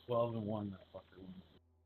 12-1, that fucker wins.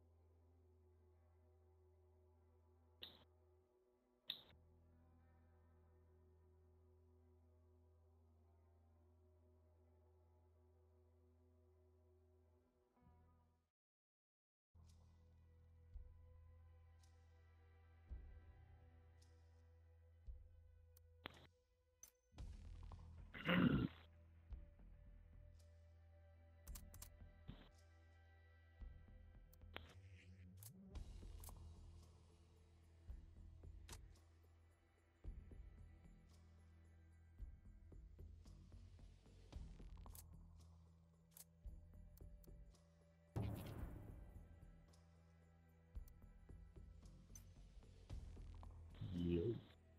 Yo.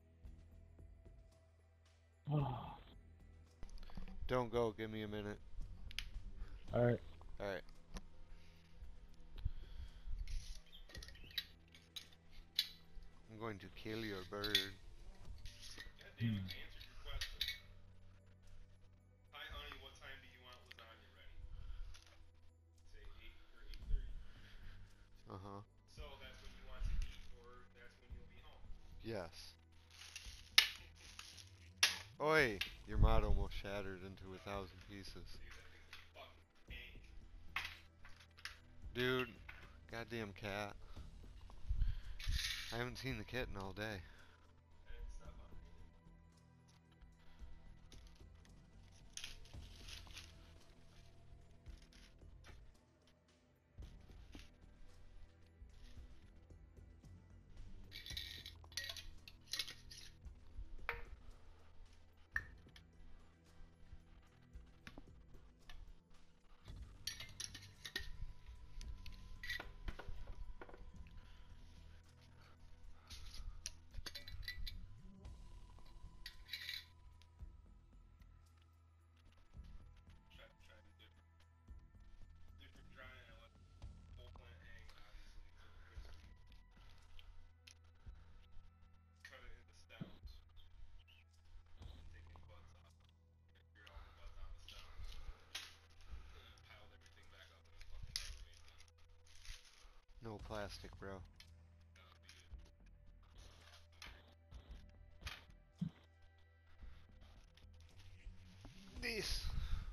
Don't go. Give me a minute. All right. All right. I'm going to kill your bird. God damn it, I answered your question. Hi, honey, what time do you want lasagna ready? Say 8 or 8:30. Uh huh. So that's when you want to eat, or that's when you'll be home. Yes. Oi! Your mod almost shattered into 1,000 pieces. Dude, that thing's a fucking tank. Dude, goddamn cat. I haven't seen the kitten all day. I didn't step on it either. Trying different drying. I let the whole plant hang, obviously, until it gets sweet. Cut it into stems. Taking buds off. Get all the buds on the stems. And then piled everything back up in a fucking Rubbermaid bin. No plastic, bro. That'll be it. This.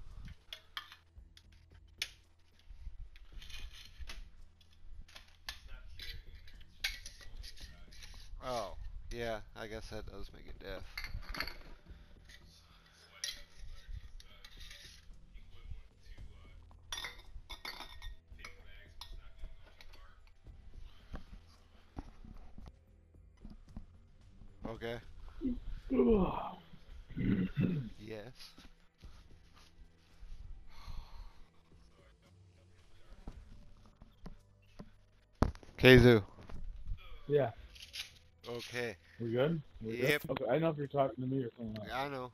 It's not curing in there, it's just slowly drying. Oh, yeah, I guess that does make it deaf. He's sweating at the start. It's the equivalent to paper bags when it's not getting much apart. Okay. Yes. So I dumped it in the jar. Keizu. Yeah. Okay. We good? We good? Yep. Okay. I don't know if you're talking to me or someone else. I know.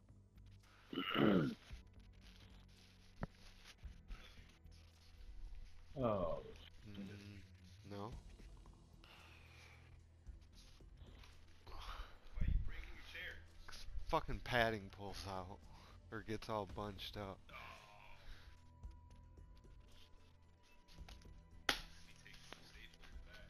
Oh. No. Why are you breaking your chair? Fucking padding pulls out. Or gets all bunched up. Oh. Let me take some staplers back.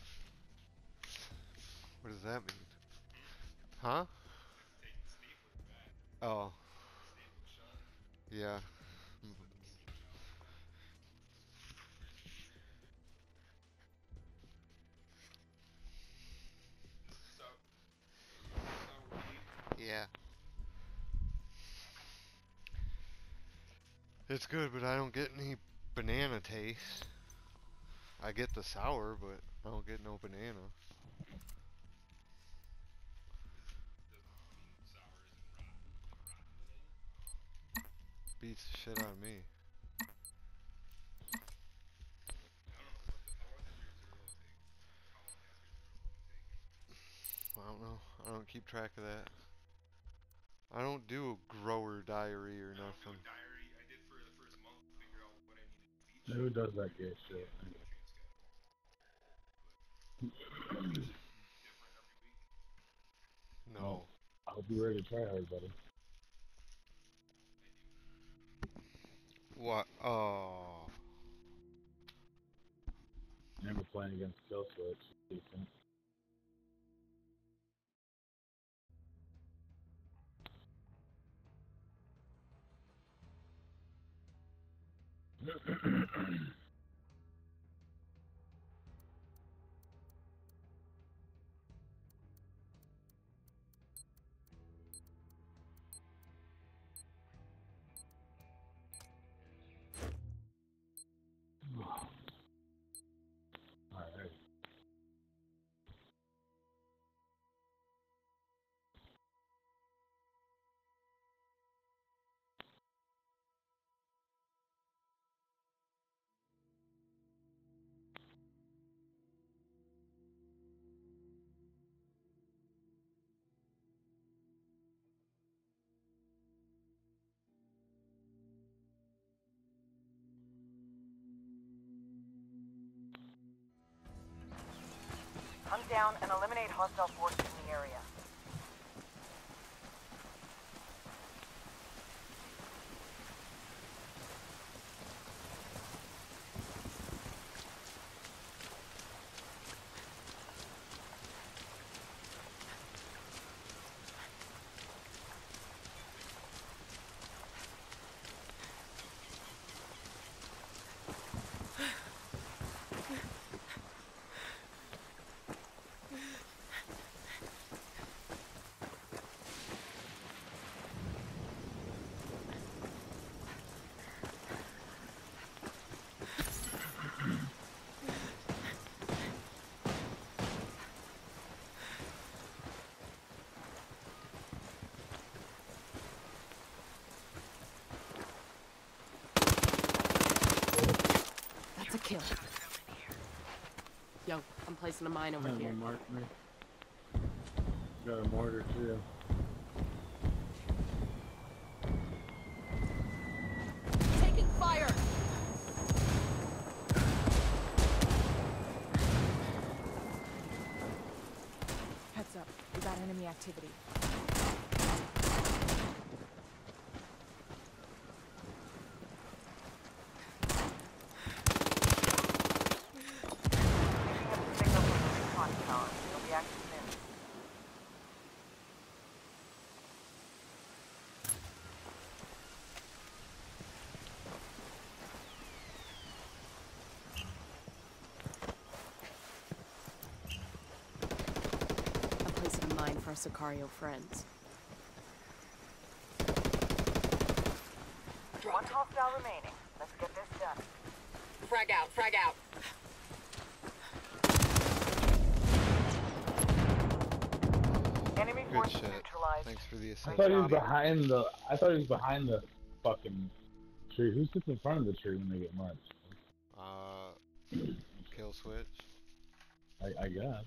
What does that mean? Hmm? Huh? I have to take the stapler back. Oh, The staple shut. yeah. Just let the seam shut. Is this sour beef? Yeah. It's good, but I don't get any banana taste. I get the sour, but I don't get no banana. Doesn't mean sour isn't rotten, like rotten banana. Beats the shit out of me. I don't know how long does your Zerlo take? How long has your Zerlo been taking? I don't know. I don't keep track of that. I don't do a grower diary or I don't do a nothing. diary. I did for the first month to figure out what I needed to feed Who shit. does that gay shit? Yeah, Transcat. But is it different every week? Oh. No. I hope you're ready to try hard, buddy. I do. What? Oh. Never playing against Kill Switch. Decent. Alright. Hunt down and eliminate hostile forces in the area. That's a kill. Yo, I'm placing a mine over Have here. one mark me. Got a mortar too. Taking fire! Heads up, we got enemy activity. Picking up signal from the recon tower. It'll be active soon. I'm placing a mine for our Sicario friends. One hostile remaining. Let's get this done. Frag out, frag out. Enemy Good forces shit. neutralized. Thanks for the I assist. thought he was behind the. I thought he was behind the fucking tree. Who sits in front of the tree when they get munched? Kill switch. I guess.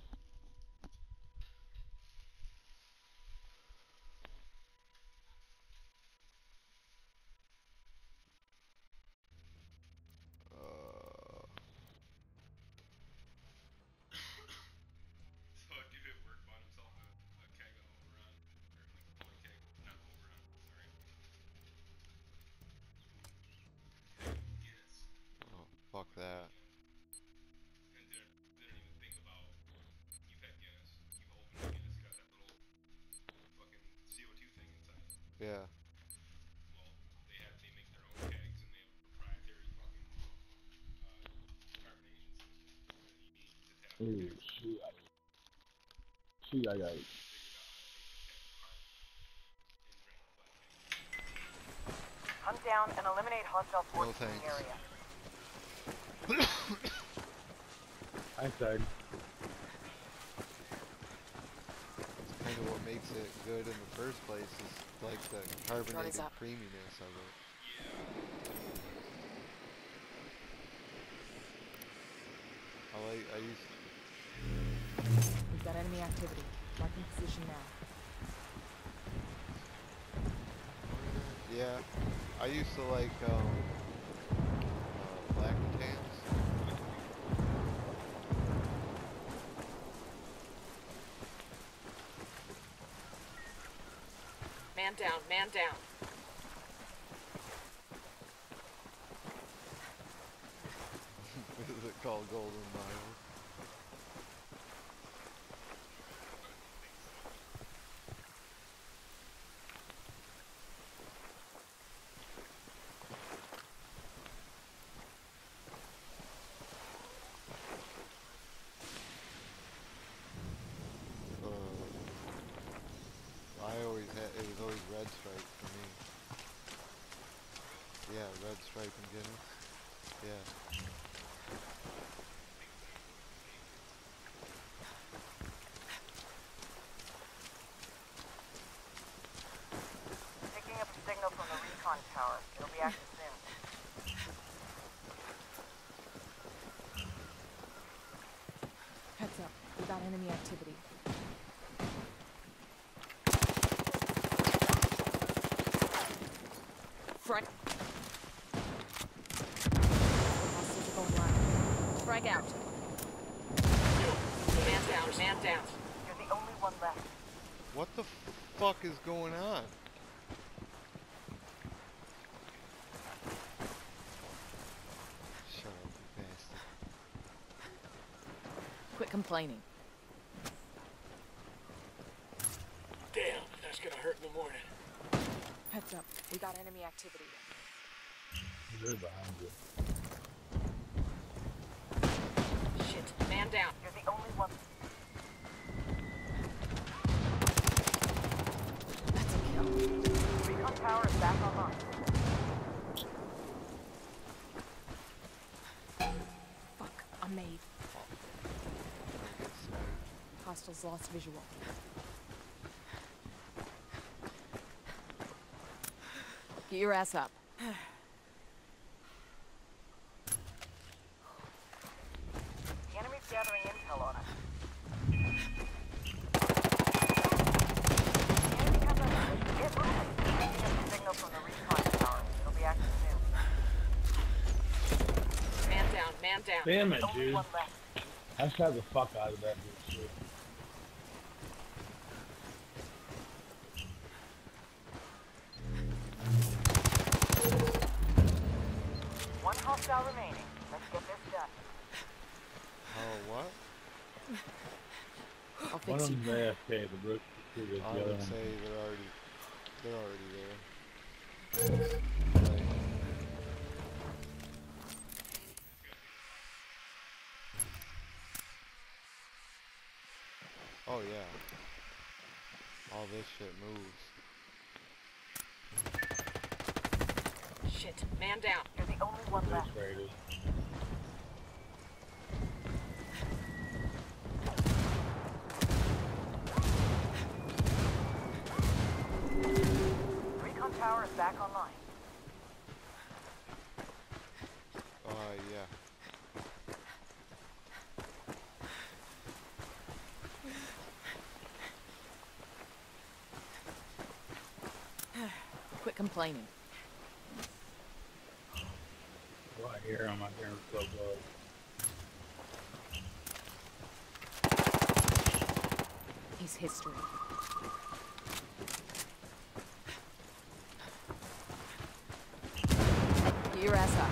So a dude at work bought himself a keg of Oberon, or like a toy keg, not Oberon, sorry. Guinness. Oh, fuck that. And didn't even think about, you've had Guinness, you've opened the Guinness, you got that little fucking CO2 thing inside. Yeah. Well, they make their own kegs and they have a proprietary fucking carbonation system that you need to tap the Ooh, keg. shoot. Shoot, I got it. Hunt down and eliminate hostile forces in the thanks. area. Thanks, Ed. It's kind of what makes it good in the first place is like the carbonated up. creaminess of it. I used We've got enemy activity. Marking position now. yeah, I used to like lactans. Man down, man down. What is it called? called Golden Mile. It was always Red Stripe for me. Yeah, Red Stripe and Guinness. Yeah. Picking up a signal from the recon tower. It'll be active soon. Heads up. We got enemy activity. Frag. Hostiles are going live. Frag out. Man down, man down. You're the only one left. What the fuck is going on? Shut up, you bastard. Quit complaining. Damn, that's gonna hurt in the morning. Heads up. We got enemy activity. They're behind you. Shit, man down. You're the only one. That's a kill. Recon tower is back online. Fuck. I'm made. I get sniped. Hostiles lost visual. Get your ass up. The enemy's gathering intel on us. The enemy comes up. Get moving. Picking up a signal from the recon tower. It'll be active soon. Man down, man down. Damn it, Only dude. one left. I shot the fuck out of that bitch, shit. One hostile remaining. Let's get this done. Oh, what? I'll One fix of you. them's AFK, the Brooke, the I other would one. say they're already there. Right. Oh yeah. All this shit moves. Shit, man down. You're the only one left. That's right, it is. Recon tower is back online. Yeah. Quit complaining. Well, I hear him, I hear him so close. He's history. Get your ass up.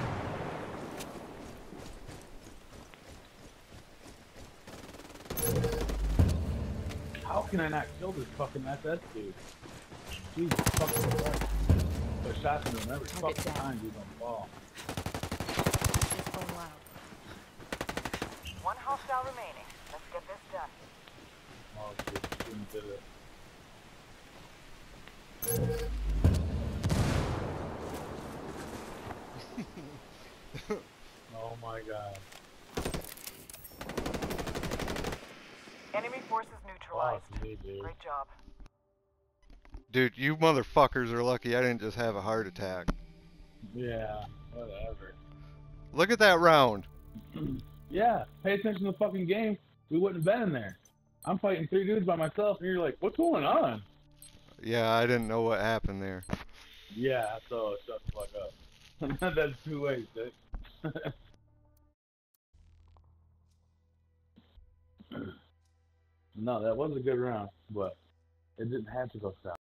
How can I not kill this fucking SS dude? Jesus fucking Christ. The shots in him every Target fucking down. time, dude, don't fall. It's going loud. One hostile remaining. Let's get this done. Oh, shit, shouldn't did it. Oh my god. Enemy forces neutralized. Fuck me, dude. Great job. Dude, you motherfuckers are lucky I didn't just have a heart attack. Yeah, whatever. Look at that round. Yeah, pay attention to the fucking game. We wouldn't have been in there. I'm fighting 3 dudes by myself, and you're like, what's going on? Yeah, I didn't know what happened there. Yeah, so shut the fuck up. That's 2 ways, dude. No, that was a good round, but it didn't have to go south.